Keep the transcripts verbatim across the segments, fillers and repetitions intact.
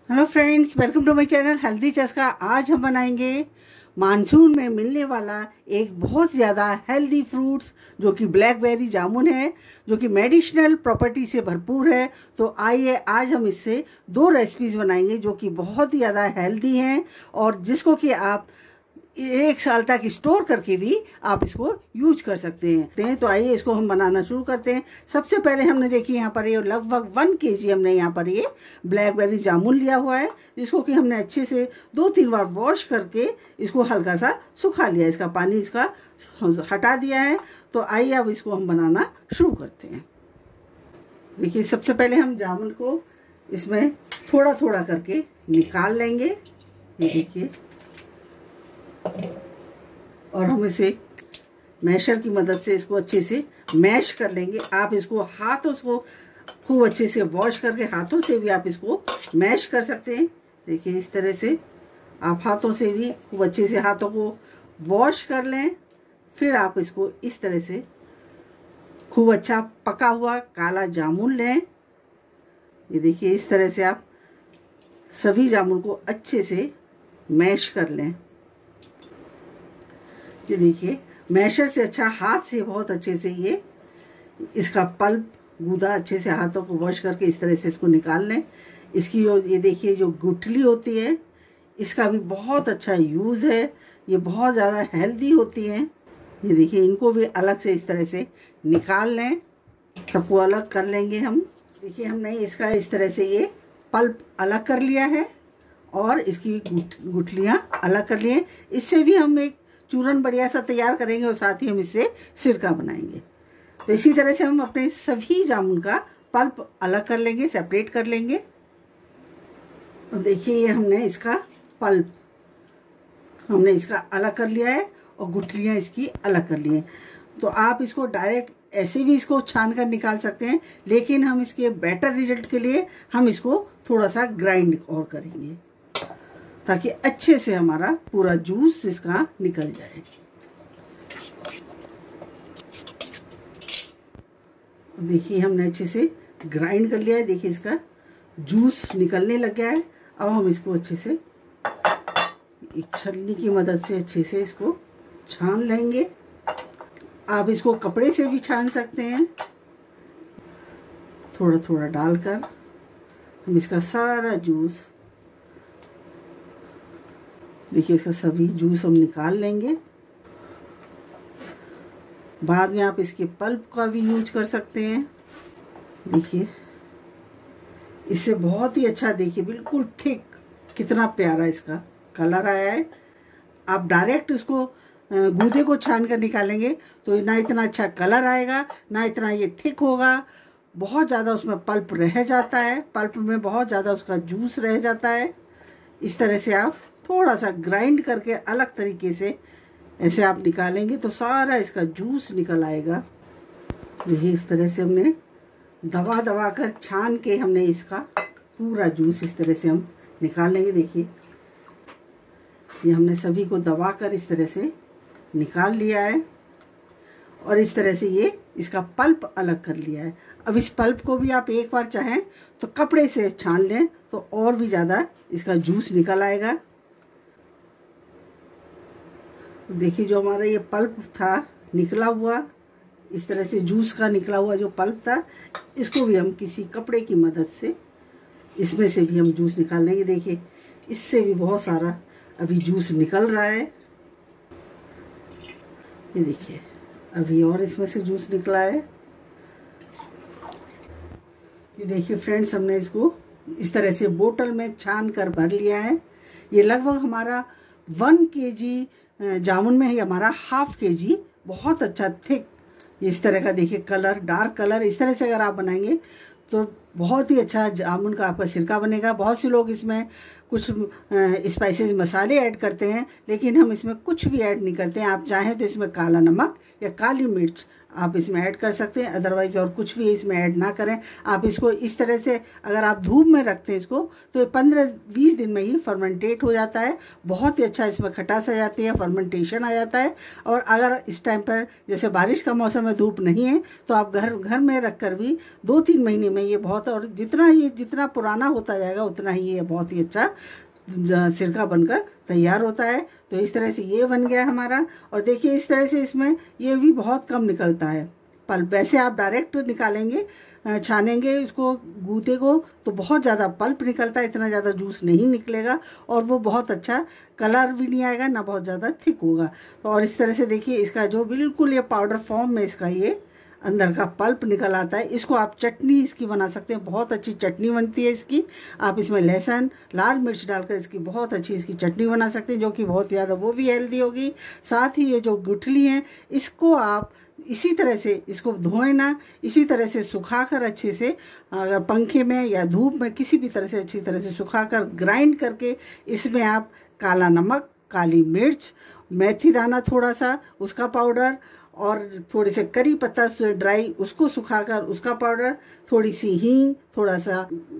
Hello friends, welcome to my channel healthy चस्का। आज हम बनाएंगे मानसून में मिलने वाला एक बहुत ज़्यादा हेल्दी फ्रूट्स जो कि ब्लैकबेरी जामुन है, जो कि मेडिसिनल प्रॉपर्टी से भरपूर है। तो आइए आज हम इससे दो रेसिपीज़ बनाएंगे जो कि बहुत ही ज़्यादा हेल्दी हैं और जिसको कि आप एक साल तक स्टोर करके भी आप इसको यूज कर सकते हैं। तो आइए इसको हम बनाना शुरू करते हैं। सबसे पहले हमने देखिए यहाँ पर ये लगभग वन केजी हमने यहाँ पर ये ब्लैकबेरी जामुन लिया हुआ है, जिसको कि हमने अच्छे से दो तीन बार वॉश करके इसको हल्का सा सुखा लिया, इसका पानी इसका हटा दिया है। तो आइए अब इसको हम बनाना शुरू करते हैं। देखिए सबसे पहले हम जामुन को इसमें थोड़ा थोड़ा करके निकाल लेंगे, ये देखिए, और हम इसे मैशर की मदद से इसको अच्छे से मैश कर लेंगे। आप इसको हाथों को खूब अच्छे से वॉश करके हाथों से भी आप इसको मैश कर सकते हैं। देखिए इस तरह से आप हाथों से भी खूब अच्छे से हाथों को वॉश कर लें। फिर आप इसको इस तरह से खूब अच्छा पका हुआ काला जामुन लें। ये देखिए इस तरह से आप सभी जामुन को अच्छे से मैश कर लें। ये देखिए मैशर से अच्छा हाथ से बहुत अच्छे से ये इसका पल्प गूदा अच्छे से हाथों को वॉश करके इस तरह से इसको निकाल लें। इसकी जो ये देखिए जो गुठली होती है इसका भी बहुत अच्छा यूज़ है, ये बहुत ज़्यादा हेल्दी होती हैं। ये देखिए इनको भी अलग से इस तरह से निकाल लें, सबको अलग कर लेंगे हम। देखिए हमने इसका इस तरह से ये पल्प अलग कर लिया है और इसकी गुठलियाँ अलग कर लिए। इससे भी हम एक चूरन बढ़िया सा तैयार करेंगे और साथ ही हम इससे सिरका बनाएंगे। तो इसी तरह से हम अपने सभी जामुन का पल्प अलग कर लेंगे, सेपरेट कर लेंगे। तो देखिए ये हमने इसका पल्प हमने इसका अलग कर लिया है और गुठलियाँ इसकी अलग कर ली हैं। तो आप इसको डायरेक्ट ऐसे भी इसको छान कर निकाल सकते हैं, लेकिन हम इसके बेटर रिजल्ट के लिए हम इसको थोड़ा सा ग्राइंड और करेंगे ताकि अच्छे से हमारा पूरा जूस इसका निकल जाए। देखिए हमने अच्छे से ग्राइंड कर लिया है, देखिए इसका जूस निकलने लग गया है। अब हम इसको अच्छे से एक छलनी की मदद से अच्छे से इसको छान लेंगे। आप इसको कपड़े से भी छान सकते हैं। थोड़ा थोड़ा डालकर हम इसका सारा जूस, देखिए इसका सभी जूस हम निकाल लेंगे। बाद में आप इसके पल्प का भी यूज कर सकते हैं। देखिए इससे बहुत ही अच्छा, देखिए बिल्कुल थिक, कितना प्यारा इसका कलर आया है। आप डायरेक्ट इसको गूदे को छान कर निकालेंगे तो ना इतना अच्छा कलर आएगा, ना इतना ये थिक होगा। बहुत ज़्यादा उसमें पल्प रह जाता है, पल्प में बहुत ज़्यादा उसका जूस रह जाता है। इस तरह से आप थोड़ा सा ग्राइंड करके अलग तरीके से ऐसे आप निकालेंगे तो सारा इसका जूस निकल आएगा। देखिए इस तरह से हमने दबा दबा कर छान के हमने इसका पूरा जूस इस तरह से हम निकाल लेंगे। देखिए ये हमने सभी को दबा कर इस तरह से निकाल लिया है और इस तरह से ये इसका पल्प अलग कर लिया है। अब इस पल्प को भी आप एक बार चाहें तो कपड़े से छान लें तो और भी ज़्यादा इसका जूस निकल आएगा। देखिए जो हमारा ये पल्प था निकला हुआ, इस तरह से जूस का निकला हुआ जो पल्प था, इसको भी हम किसी कपड़े की मदद से इसमें से भी हम जूस निकाल लेंगे। देखिए इससे भी बहुत सारा अभी जूस निकल रहा है। ये देखिए अभी और इसमें से जूस निकला है। ये देखिए फ्रेंड्स हमने इसको इस तरह से बोतल में छान कर भर लिया है। ये लगभग हमारा वन केजी जामुन में ही हमारा हाफ के जी बहुत अच्छा थिक इस तरह का, देखिए कलर, डार्क कलर, इस तरह से अगर आप बनाएंगे तो बहुत ही अच्छा जामुन का आपका सिरका बनेगा। बहुत से लोग इसमें कुछ स्पाइसेस मसाले ऐड करते हैं, लेकिन हम इसमें कुछ भी ऐड नहीं करते हैं। आप चाहें तो इसमें काला नमक या काली मिर्च आप इसमें ऐड कर सकते हैं, अदरवाइज़ और कुछ भी इसमें ऐड ना करें। आप इसको इस तरह से अगर आप धूप में रखते हैं इसको तो ये पंद्रह बीस दिन में ही फर्मेंटेट हो जाता है। बहुत ही अच्छा इसमें खटास आ जाती है, फर्मेंटेशन आ जाता है। और अगर इस टाइम पर जैसे बारिश का मौसम है, धूप नहीं है, तो आप घर घर में रख कर भी दो तीन महीने में ये बहुत, और जितना ये जितना पुराना होता जाएगा उतना ही ये बहुत ही अच्छा सिरका बनकर तैयार होता है। तो इस तरह से ये बन गया हमारा। और देखिए इस तरह से इसमें ये भी बहुत कम निकलता है पल्प। वैसे आप डायरेक्ट निकालेंगे, छानेंगे इसको गूदे को, तो बहुत ज़्यादा पल्प निकलता है, इतना ज़्यादा जूस नहीं निकलेगा और वो बहुत अच्छा कलर भी नहीं आएगा, ना बहुत ज़्यादा थिक होगा। और इस तरह से देखिए इसका जो बिल्कुल ये पाउडर फॉर्म में इसका ये अंदर का पल्प निकल आता है। इसको आप चटनी इसकी बना सकते हैं, बहुत अच्छी चटनी बनती है इसकी। आप इसमें लहसुन लाल मिर्च डालकर इसकी बहुत अच्छी इसकी चटनी बना सकते हैं, जो कि बहुत ज़्यादा वो भी हेल्दी होगी। साथ ही ये जो गुठली हैं इसको आप इसी तरह से इसको धोएं ना, इसी तरह से सुखाकर अच्छे से, अगर पंखे में या धूप में किसी भी तरह से अच्छी तरह से सुखाकर ग्राइंड करके इसमें आप काला नमक, काली मिर्च, मेथी दाना थोड़ा सा उसका पाउडर, और थोड़े से करी पत्ता ड्राई उसको सुखाकर उसका पाउडर, थोड़ी सी हींग, थोड़ा सा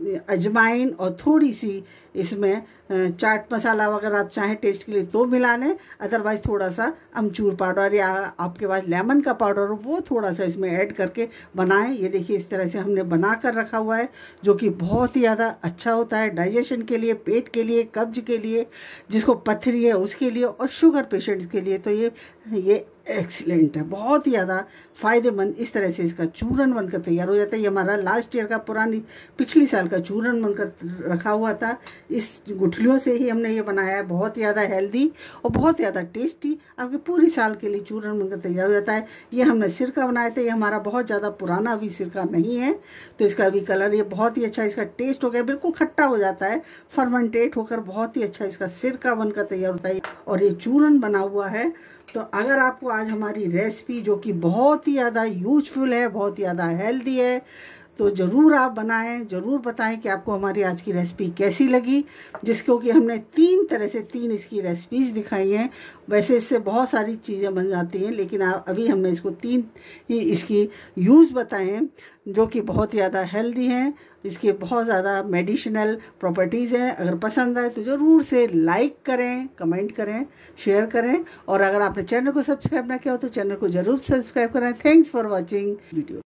अजवाइन और थोड़ी सी इसमें चाट मसाला अगर आप चाहें टेस्ट के लिए तो मिला लें, अदरवाइज़ थोड़ा सा अमचूर पाउडर या आपके पास लेमन का पाउडर हो वो थोड़ा सा इसमें ऐड करके बनाएं। ये देखिए इस तरह से हमने बना कर रखा हुआ है, जो कि बहुत ही ज़्यादा अच्छा होता है डाइजेशन के लिए, पेट के लिए, कब्ज के लिए, जिसको पथरी है उसके लिए, और शुगर पेशेंट्स के लिए तो ये ये एक्सीलेंट है, बहुत ही ज़्यादा फ़ायदेमंद। इस तरह से इसका चूरन बनकर तैयार हो जाता है। ये हमारा लास्ट ईयर का पुरानी पिछली साल का चूरन बनकर रखा हुआ था। इस गुठलियों से ही हमने ये बनाया है, बहुत ज़्यादा हेल्दी और बहुत ज़्यादा टेस्टी, आपके पूरी साल के लिए चूरन बनकर तैयार हो जाता है। ये हमने सिरका बनाया था, ये हमारा बहुत ज़्यादा पुराना भी सिरका नहीं है, तो इसका भी कलर ये बहुत ही अच्छा, इसका टेस्ट हो गया बिल्कुल खट्टा हो जाता है, फर्मेंटेट होकर बहुत ही अच्छा इसका सिरका बनकर तैयार होता है। और ये चूरन बना हुआ है। तो अगर आपको आज हमारी रेसिपी, जो कि बहुत ही ज़्यादा यूजफुल है, बहुत ही ज़्यादा हेल्दी है, तो ज़रूर आप बनाएं, ज़रूर बताएं कि आपको हमारी आज की रेसिपी कैसी लगी, जिसको कि हमने तीन तरह से तीन इसकी रेसिपीज़ दिखाई हैं। वैसे इससे बहुत सारी चीज़ें बन जाती हैं, लेकिन अभी हमने इसको तीन ही इसकी यूज़ बताए हैं, जो कि बहुत ज़्यादा हेल्दी हैं, इसके बहुत ज़्यादा मेडिसिनल प्रॉपर्टीज़ हैं। अगर पसंद आए तो ज़रूर से लाइक करें, कमेंट करें, शेयर करें, और अगर आपने चैनल को सब्सक्राइब ना किया हो तो चैनल को ज़रूर सब्सक्राइब करें। Thanks for watching video.